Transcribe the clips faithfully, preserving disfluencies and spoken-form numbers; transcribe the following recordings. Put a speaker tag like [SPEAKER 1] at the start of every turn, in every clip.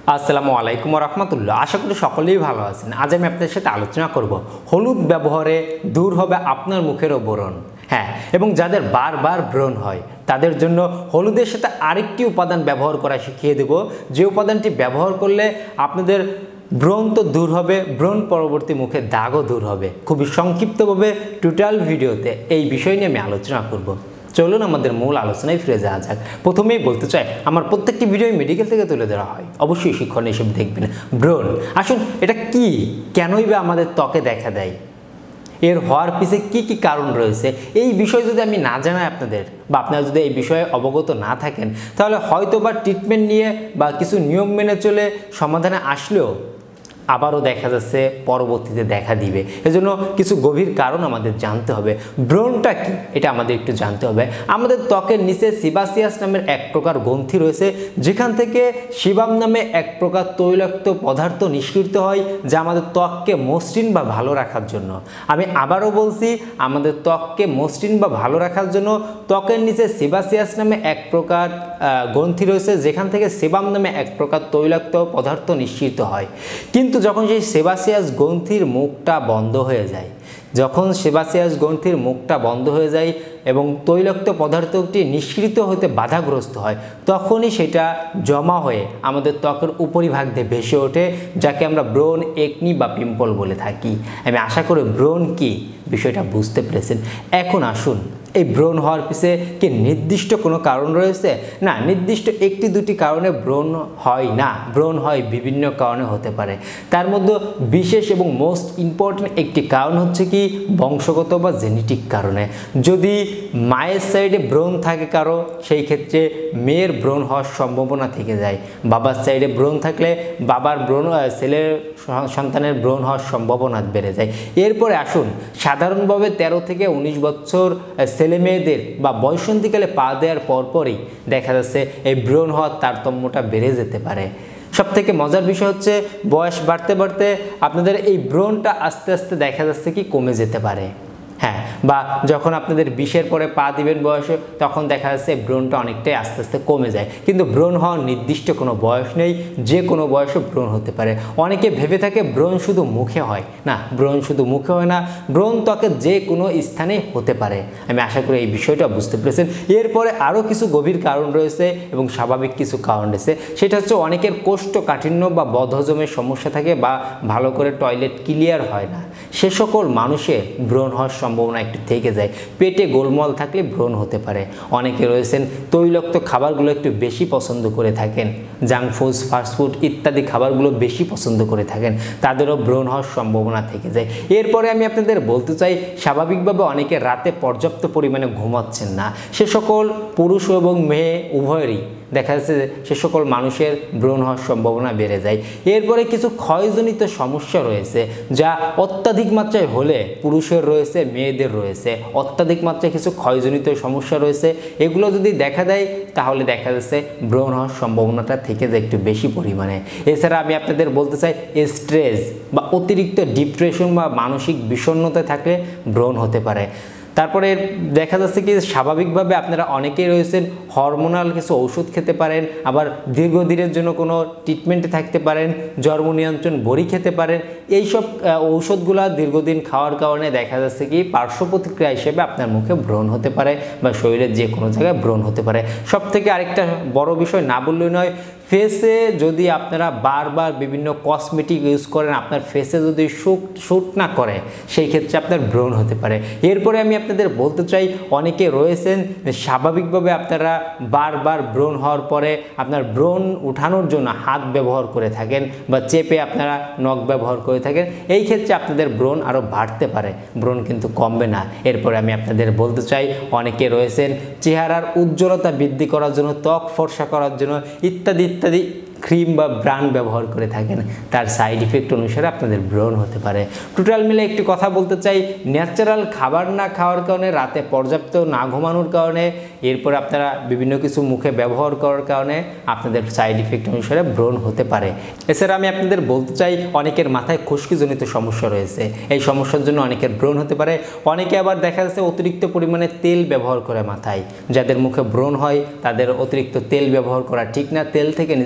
[SPEAKER 1] আসসালামু আলাইকুম ওয়া রাহমাতুল্লাহ। আশা করি সকলেই ভালো আছেন। আজ আমি আপনাদের সাথে আলোচনা করব হলুদ ব্যবহারে দূর হবে আপনার মুখের ব্রণ। হ্যাঁ, এবং যাদের বারবার ব্রণ হয় তাদের জন্য হলুদের সাথে আরেকটি উপাদান ব্যবহার করা শিখিয়ে দেব, যে উপাদানটি ব্যবহার করলে আপনাদের ব্রণ তো দূর হবে, ব্রণ পরবর্তী মুখে দাগও দূর হবে। খুবই সংক্ষিপ্তভাবে টোটাল ভিডিওতে এই বিষয় নিয়ে আমি আলোচনা করব। চলুন আমাদের মূল আলোচনায় ফিরে যাওয়া যাক। প্রথমেই বলতে চাই, আমার প্রত্যেকটি ভিডিও মেডিকেল থেকে তুলে ধরা হয়, অবশ্যই শিক্ষণ হিসেবে দেখবেন। ব্রণ আসুন এটা কি, কেনই বা আমাদের ত্বকে দেখা দেয়, এর হওয়ার পিছে কি কি কারণ রয়েছে, এই বিষয় যদি আমি না জানাই আপনাদের, বা আপনারা যদি এই বিষয়ে অবগত না থাকেন, তাহলে হয়তো বা ট্রিটমেন্ট নিয়ে বা কিছু নিয়ম মেনে চলে সমাধানে আসলেও আবারও দেখা যাচ্ছে পরবর্তীতে দেখা দিবে। এজন্য কিছু গভীর কারণ আমাদের জানতে হবে। ব্রণটা কি এটা আমাদের একটু জানতে হবে। আমাদের ত্বকের নিচে সিবাসিয়াস নামের এক প্রকার গ্রন্থি রয়েছে, যেখান থেকে সিবাম নামে এক প্রকার তৈলাক্ত পদার্থ নিষ্কৃত হয়, যা আমাদের ত্বককে মসৃণ বা ভালো রাখার জন্য। আমি আবারও বলছি, আমাদের ত্বককে মসৃণ বা ভালো রাখার জন্য ত্বকের নিচে সিবাসিয়াস নামে এক প্রকার গ্রন্থি রয়েছে, যেখান থেকে সিবাম নামে এক প্রকার তৈলাক্ত পদার্থ নিষ্কৃত হয়। কিন্তু কিন্তু যখন সেই সেবাসিয়াস গ্রন্থির মুখটা বন্ধ হয়ে যায়, যখন সেবাসিয়াস গ্রন্থির মুখটা বন্ধ হয়ে যায় এবং তৈলাক্ত পদার্থটি নিষ্কৃত হতে বাধাগ্রস্ত হয়, তখনই সেটা জমা হয়ে আমাদের ত্বকের উপরিভাগ দিয়ে ভেসে ওঠে, যাকে আমরা ব্রণ, একনি বা পিম্পল বলে থাকি। আমি আশা করি ব্রণ কি বিষয়টা বুঝতে পেরেছেন। এখন আসুন, এই ব্রণ হওয়ার পিছে কি নির্দিষ্ট কোনো কারণ রয়েছে? না, নির্দিষ্ট একটি দুটি কারণে ব্রণ হয় না, ব্রণ হয় বিভিন্ন কারণে হতে পারে। তার মধ্যে বিশেষ এবং মোস্ট ইম্পর্টেন্ট একটি কারণ হচ্ছে কি বংশগত বা জেনেটিক কারণে। যদি মায়ের সাইডে ব্রণ থাকে কারো, সেই ক্ষেত্রে মেয়ের ব্রণ হওয়ার সম্ভাবনা থেকে যায়। বাবার সাইডে ব্রণ থাকলে বাবার ব্রণ, ছেলের সন্তানের ব্রণ হওয়ার সম্ভাবনা বেড়ে যায়। এরপরে আসুন, সাধারণভাবে তেরো থেকে উনিশ বছর ছেলে মেয়েদের বা বয়সন্ধিকালে পা দেওয়ার পরপরই দেখা যাচ্ছে এই ব্রণ হওয়ার তারতম্যটা বেড়ে যেতে পারে। সব থেকে মজার বিষয় হচ্ছে, বয়স বাড়তে বাড়তে আপনাদের এই ব্রণটা আস্তে আস্তে দেখা যাচ্ছে কি কমে যেতে পারে। হ্যাঁ, বা যখন আপনাদের বিশের পরে পা দিবেন বয়সে, তখন দেখা যাচ্ছে ব্রণটা অনেকটাই আস্তে আস্তে কমে যায়। কিন্তু ব্রণ হওয়ার নির্দিষ্ট কোনো বয়স নেই, যে কোনো বয়সে ব্রণ হতে পারে। অনেকে ভেবে থাকে ব্রণ শুধু মুখে হয়, না, ব্রণ শুধু মুখে হয় না, ব্রণ ত্বকের যে কোনো স্থানে হতে পারে। আমি আশা করি এই বিষয়টা বুঝতে পেরেছেন। এরপরে আরও কিছু গভীর কারণ রয়েছে এবং স্বাভাবিক কিছু কারণ রয়েছে। সেটা হচ্ছে অনেকের কোষ্ঠকাঠিন্য বা বদহজমের সমস্যা থাকে, বা ভালো করে টয়লেট ক্লিয়ার হয় না, সে সকল মানুষের ব্রণ হওয়ার সম্ভাবনা একটু থেকে যায়। পেটে গোলমল থাকলে ব্রণ হতে পারে। অনেকে রয়েছেন তৈলাক্ত খাবারগুলো একটু বেশি পছন্দ করে থাকেন, জাঙ্ক ফুড, ফাস্টফুড ইত্যাদি খাবারগুলো বেশি পছন্দ করে থাকেন, তাদেরও ব্রণ হওয়ার সম্ভাবনা থেকে যায়। এরপরে আমি আপনাদের বলতে চাই, স্বাভাবিকভাবে অনেকে রাতে পর্যাপ্ত পরিমাণে ঘুমাচ্ছেন না, সে সকল পুরুষ এবং মেয়ে উভয়েরই দেখা যাচ্ছে সে সকল মানুষের ব্রণ হওয়ার সম্ভাবনা বেড়ে যায়। এরপরে কিছু ক্ষয়জনিত সমস্যা রয়েছে, যা অত্যাধিক মাত্রায় হলে পুরুষের রয়েছে, মেয়েদের রয়েছে। অত্যাধিক মাত্রায় কিছু ক্ষয়জনিত সমস্যা রয়েছে, এগুলো যদি দেখা দেয় তাহলে দেখা যাচ্ছে ব্রণ হওয়ার সম্ভাবনাটা থেকে যায় একটু বেশি পরিমাণে। এছাড়া আমি আপনাদের বলতে চাই, স্ট্রেস বা অতিরিক্ত ডিপ্রেশন বা মানসিক বিষণ্ণতায় থাকলে ব্রণ হতে পারে। তারপরে দেখা যাচ্ছে কি স্বাভাবিকভাবে আপনারা অনেকেই রয়েছেন হরমোনাল কিছু ওষুধ খেতে পারেন, আবার দীর্ঘদিনের জন্য কোনো ট্রিটমেন্টে থাকতে পারেন, জন্ম নিয়ন্ত্রণ বড়ি খেতে পারেন। এইসব ঔষধগুলো দীর্ঘদিন খাওয়ার কারণে দেখা যাচ্ছে কি পার্শ্ব প্রতিক্রিয়া হিসেবে আপনার মুখে ব্রণ হতে পারে, বা শরীরের যে কোনো জায়গায় ব্রণ হতে পারে। সব থেকে আরেকটা বড় বিষয় না বললেই নয়, ফেসে যদি আপনারা বারবার বিভিন্ন কসমেটিক ইউজ করেন, আপনার ফেসে যদি শুট শ্যুট না করে, সেই ক্ষেত্রে আপনার ব্রণ হতে পারে। এরপরে আমি আপনাদের বলতে চাই, অনেকে রয়েছেন স্বাভাবিকভাবে আপনারা বারবার ব্রণ হওয়ার পরে আপনার ব্রণ উঠানোর জন্য হাত ব্যবহার করে থাকেন, বা চেপে আপনারা নখ ব্যবহার করে থাকেন। এই ক্ষেত্রে আপনাদের ব্রণ আরও বাড়তে পারে, ব্রণ কিন্তু কমবে না। এরপরে আমি আপনাদের বলতে চাই, অনেকে রয়েছেন চেহারার উজ্জ্বলতা বৃদ্ধি করার জন্য, ত্বক ফর্সা করার জন্য ইত্যাদি ইত্যাদি ক্রিম বা ব্রান্ড ব্যবহার করে থাকেন, তার সাইড ইফেক্ট অনুসারে আপনাদের ব্রণ হতে পারে। টোটাল মিলে একটি কথা বলতে চাই, ন্যাচারাল খাবার না খাওয়ার কারণে, রাতে পর্যাপ্ত না ঘুমানোর কারণে, এরপর আপনারা বিভিন্ন কিছু মুখে ব্যবহার করার কারণে আপনাদের সাইড ইফেক্ট অনুসারে ব্রণ হতে পারে। এছাড়া আমি আপনাদের বলতে চাই, অনেকের মাথায় খুশকিজনিত সমস্যা রয়েছে, এই সমস্যার জন্য অনেকের ব্রণ হতে পারে। অনেকে আবার দেখা যাচ্ছে অতিরিক্ত পরিমাণে তেল ব্যবহার করে মাথায়, যাদের মুখে ব্রণ হয় তাদের অতিরিক্ত তেল ব্যবহার করা ঠিক না। তেল থেকে নিজেকে একটু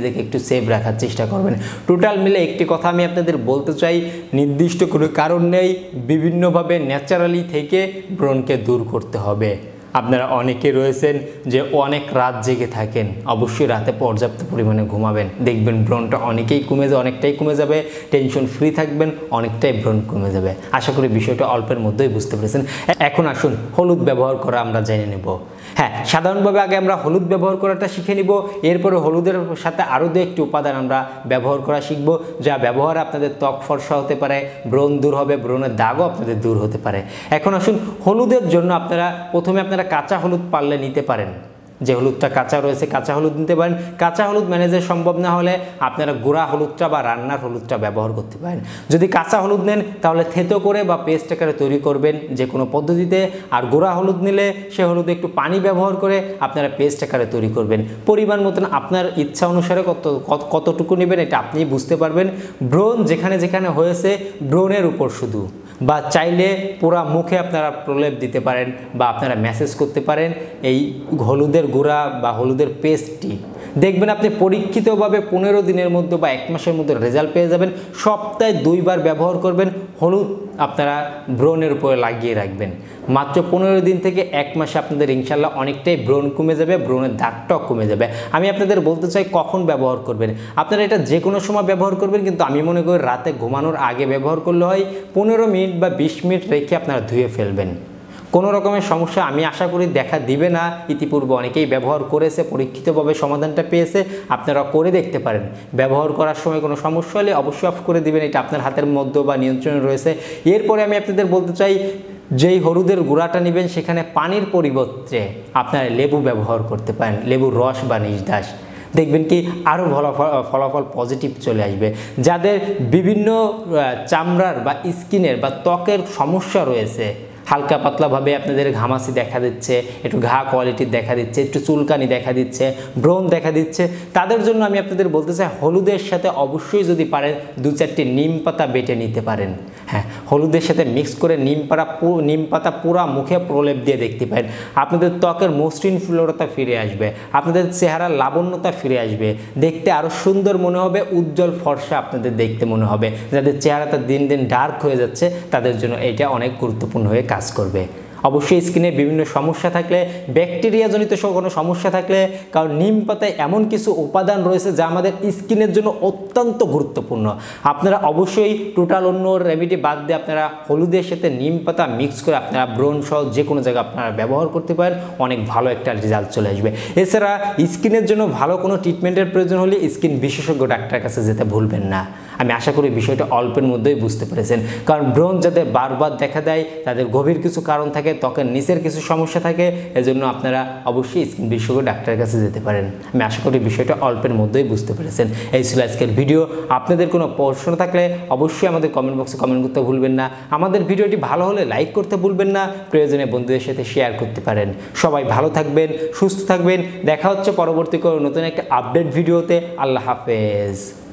[SPEAKER 1] সেভ রাখার চেষ্টা করবেন। টোটাল মিলে একটি কথা আমি আপনাদের বলতে চাই, নির্দিষ্ট কোনো কারণ নেই, বিভিন্নভাবে ন্যাচারালি থেকে ব্রণকে দূর করতে হবে। আপনারা অনেকে রয়েছেন যে অনেক রাত জেগে থাকেন, অবশ্যই রাতে পর্যাপ্ত পরিমাণে ঘুমাবেন, দেখবেন ব্রণটা অনেকেই কমে যাবে, অনেকটাই কমে যাবে, টেনশন ফ্রি থাকবেন, অনেকটাই ব্রণ কমে যাবে। আশা করি বিষয়টা অল্পের মধ্যেই বুঝতে পেরেছেন। এখন আসুন হলুদ ব্যবহার করা আমরা জেনে নেব। হ্যাঁ, সাধারণভাবে আগে আমরা হলুদ ব্যবহার করাটা শিখে নিব, এরপরে হলুদের সাথে আরও দু একটি উপাদান আমরা ব্যবহার করা শিখব, যা ব্যবহারে আপনাদের ত্বক ফর্সা হতে পারে, ব্রণ দূর হবে, ব্রণের দাগও আপনাদের দূর হতে পারে। এখন আসুন হলুদের জন্য আপনারা প্রথমে আপনারা কাঁচা হলুদ পারলে নিতে পারেন, যে হলুদটা কাঁচা রয়েছে কাঁচা হলুদ নিতে পারেন। কাঁচা হলুদ ম্যানেজের সম্ভব না হলে আপনারা গুঁড়া হলুদটা বা রান্নার হলুদটা ব্যবহার করতে পারেন। যদি কাঁচা হলুদ নেন তাহলে থেতো করে বা পেস্ট আকারে তৈরি করবেন যে কোনো পদ্ধতিতে, আর গুঁড়া হলুদ নিলে সে হলুদে একটু পানি ব্যবহার করে আপনারা পেস্ট আকারে তৈরি করবেন। পরিমাণ মতন আপনার ইচ্ছা অনুসারে কত কতটুকু নেবেন এটা আপনিই বুঝতে পারবেন। ব্রণ যেখানে যেখানে হয়েছে ব্রণের উপর শুধু, বা চাইলে পুরা মুখে আপনারা প্রলেপ দিতে পারেন বা আপনারা ম্যাসেজ করতে পারেন এই হলুদের গুঁড়া বা হলুদের পেস্টটি। দেখবেন আপনি পরীক্ষিতভাবে পনেরো দিনের মধ্যে বা এক মাসের মধ্যে রেজাল্ট পেয়ে যাবেন। সপ্তাহে দুইবার ব্যবহার করবেন, হলুদ আপনারা ব্রণের উপরে লাগিয়ে রাখবেন। মাত্র পনেরো দিন থেকে এক মাসে আপনাদের ইনশাল্লাহ অনেকটাই ব্রণ কমে যাবে, ব্রণের দাগটাও কমে যাবে। আমি আপনাদের বলতে চাই কখন ব্যবহার করবেন। আপনারা এটা যে কোনো সময় ব্যবহার করবেন, কিন্তু আমি মনে করি রাতে ঘুমানোর আগে ব্যবহার করলে হয়। পনেরো মিনিট বা বিশ মিনিট রেখে আপনারা ধুয়ে ফেলবেন। কোনো রকমের সমস্যা আমি আশা করি দেখা দিবে না। ইতিপূর্বে অনেকেই ব্যবহার করেছে, পরীক্ষিতভাবে সমাধানটা পেয়েছে, আপনারা করে দেখতে পারেন। ব্যবহার করার সময় কোনো সমস্যা হলে অবশ্যই অফ করে দিবেন, এটা আপনার হাতের মধ্যে বা নিয়ন্ত্রণে রয়েছে। এরপরে আমি আপনাদের বলতে চাই, যেই হলুদের গুঁড়াটা নেবেন সেখানে পানির পরিবর্তে আপনারা লেবু ব্যবহার করতে পারেন, লেবুর রস বা নির্যাস। দেখবেন কি আরও ভালো ফলাফল পজিটিভ চলে আসবে। যাদের বিভিন্ন চামড়ার বা স্কিনের বা ত্বকের সমস্যা রয়েছে, হালকা পাতলাভাবে আপনাদের ঘামাচি দেখা দিচ্ছে, একটু ঘা কোয়ালিটির দেখা দিচ্ছে, একটু চুলকানি দেখা দিচ্ছে, ব্রণ দেখা দিচ্ছে, তাদের জন্য আমি আপনাদের বলতে চাই হলুদের সাথে অবশ্যই যদি পারেন দু চারটি নিম পাতা বেটে নিতে পারেন। হ্যাঁ, হলুদের সাথে মিক্স করে নিম পাতা নিম পাতা পুরা মুখে প্রলেপ দিয়ে দেখতে পারেন। আপনাদের ত্বকের মসৃণ ফ্লোরতা ফিরে আসবে, আপনাদের চেহারার লাবণ্যতা ফিরে আসবে, দেখতে আরও সুন্দর মনে হবে, উজ্জ্বল ফর্সা আপনাদের দেখতে মনে হবে। যাদের চেহারাটা দিন দিন ডার্ক হয়ে যাচ্ছে তাদের জন্য এটা অনেক গুরুত্বপূর্ণ হয়ে কাজ করবে। অবশ্যই স্কিনে বিভিন্ন সমস্যা থাকলে, ব্যাকটেরিয়া জনিত কোনো সমস্যা থাকলে, কারণ নিম পাতায় এমন কিছু উপাদান রয়েছে যা আমাদের স্কিনের জন্য অত্যন্ত গুরুত্বপূর্ণ। আপনারা অবশ্যই টোটাল অন্য রেমেডি বাদ দিয়ে আপনারা হলুদের সাথে নিম পাতা মিক্স করে আপনারা ব্রণ সহ যে কোনো জায়গায় আপনারা ব্যবহার করতে পারেন, অনেক ভালো একটা রেজাল্ট চলে আসবে। এছাড়া স্কিনের জন্য ভালো কোনো ট্রিটমেন্টের প্রয়োজন হলে স্কিন বিশেষজ্ঞ ডাক্তারের কাছে যেতে ভুলবেন না। আমি আশা করি বিষয়টা অল্পের মধ্যেই বুঝতে পেরেছেন, কারণ ব্রণ যাদের বারবার দেখা দেয় তাদের গভীর কিছু কারণ থাকে, ত্বকের নিচের কিছু সমস্যা থাকে, এজন্য আপনারা অবশ্যই স্কিন বিশেষজ্ঞ ডাক্তারের কাছে যেতে পারেন। আমি আশা করি বিষয়টা অল্পের মধ্যেই বুঝতে পেরেছেন। এই ছিল আজকের ভিডিও। আপনাদের কোনো প্রশ্ন থাকলে অবশ্যই আমাদের কমেন্ট বক্সে কমেন্ট করতে ভুলবেন না। আমাদের ভিডিওটি ভালো হলে লাইক করতে ভুলবেন না, প্রয়োজনে বন্ধুদের সাথে শেয়ার করতে পারেন। সবাই ভালো থাকবেন, সুস্থ থাকবেন। দেখা হচ্ছে পরবর্তী কোনো নতুন একটা আপডেট ভিডিওতে। আল্লাহ হাফেজ।